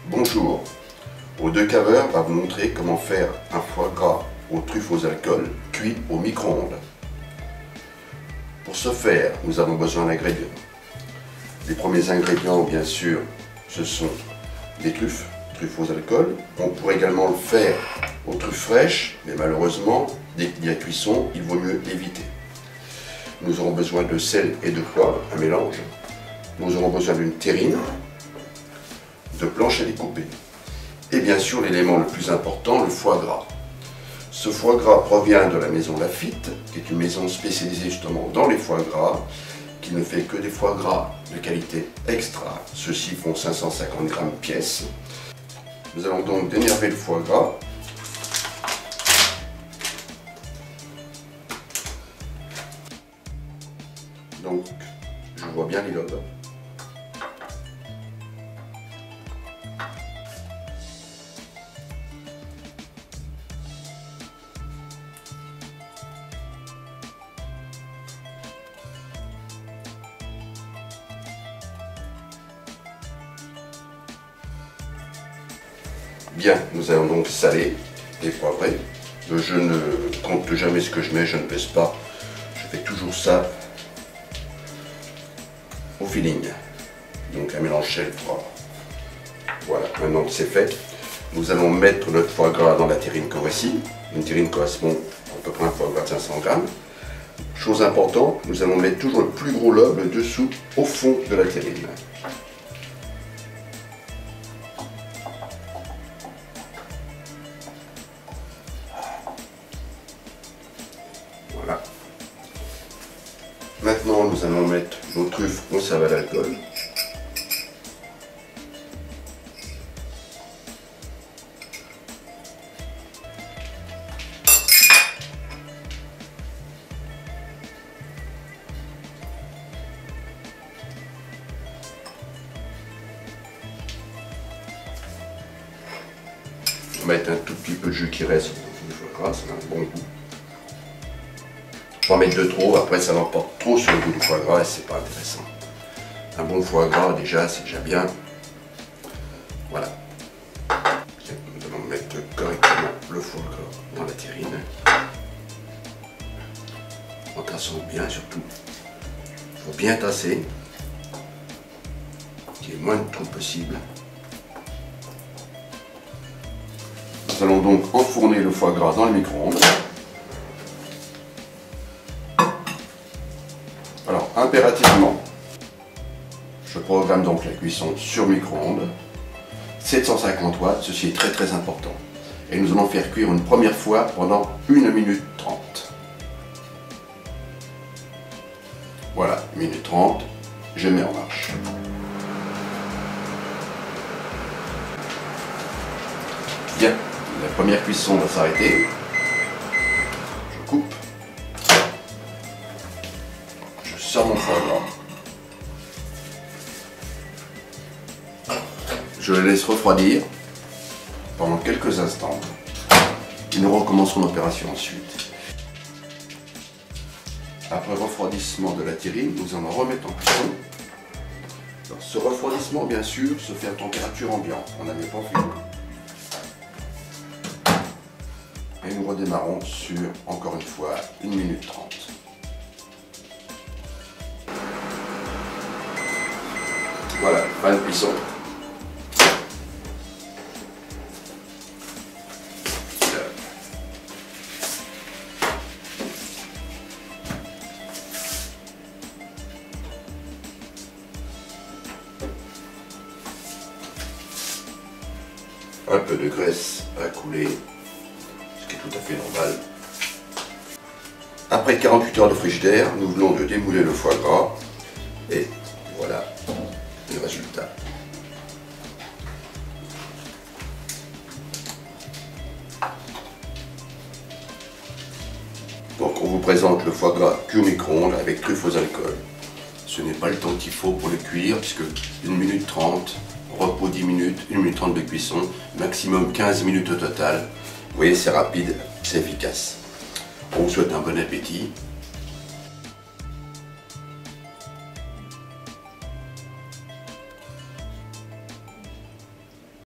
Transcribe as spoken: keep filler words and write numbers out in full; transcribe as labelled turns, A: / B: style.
A: Bonjour, Aux Deux Caveurs va vous montrer comment faire un foie gras aux truffes aux alcools cuit au micro-ondes. Pour ce faire, nous avons besoin d'ingrédients. Les premiers ingrédients, bien sûr, ce sont des truffes, truffes aux alcools. On pourrait également le faire aux truffes fraîches, mais malheureusement, dès qu'il y a cuisson, il vaut mieux éviter. Nous aurons besoin de sel et de poivre, un mélange. Nous aurons besoin d'une terrine, de planches à découper. Et bien sûr, l'élément le plus important, le foie gras. Ce foie gras provient de la maison Lafitte, qui est une maison spécialisée justement dans les foie gras, qui ne fait que des foie gras de qualité extra. Ceux-ci font cinq cent cinquante grammes pièce. Nous allons donc dénerver le foie gras. Donc, je vois bien les lobes. Bien, nous allons donc saler et poivrer. Je ne compte jamais ce que je mets, je ne pèse pas. Je fais toujours ça au feeling. Donc un mélange sel, poivre. Voilà, maintenant que c'est fait, nous allons mettre notre foie gras dans la terrine que voici. Une terrine correspond à peu près à un foie gras de cinq cents grammes. Chose importante, nous allons mettre toujours le plus gros lobe dessous, au fond de la terrine. Voilà. Maintenant, nous allons mettre nos truffes conservées à l'alcool. On va mettre un tout petit peu de jus qui reste dans le foie gras, ça a un bon goût. Pas mettre de trop, après ça l'emporte trop sur le goût du foie gras et c'est pas intéressant. Un bon foie gras déjà, c'est déjà bien. Voilà. Nous allons mettre correctement le foie gras dans la terrine. En tassant bien surtout. Il faut bien tasser. Qu'il y ait le moins de trous possible. Nous allons donc enfourner le foie gras dans le micro-ondes. Alors, impérativement, je programme donc la cuisson sur micro-ondes, sept cent cinquante watts, ceci est très très important. Et nous allons faire cuire une première fois pendant une minute trente. Voilà, une minute trente, je mets en marche. Bien, la première cuisson va s'arrêter. Je coupe. Je sors mon foie gras. Je le laisse refroidir pendant quelques instants. Et nous recommencerons l'opération ensuite. Après refroidissement de la terrine, nous allons remettre en cuisson. Alors, ce refroidissement, bien sûr, se fait à température ambiante. On n'a même pas fini. Et nous redémarrons sur, encore une fois, une minute trente. Voilà, fin de cuisson. Un peu de graisse à couler, ce qui est tout à fait normal. Après quarante-huit heures de frigidaire, nous venons de démouler le foie gras et voilà le résultat. Donc on vous présente le foie gras cuit au micro-ondes avec truffes aux alcools. Ce n'est pas le temps qu'il faut pour le cuire puisque une minute trente, repos dix minutes, une minute trente de cuisson, maximum quinze minutes au total. Vous voyez, c'est rapide, c'est efficace. On vous souhaite un bon appétit.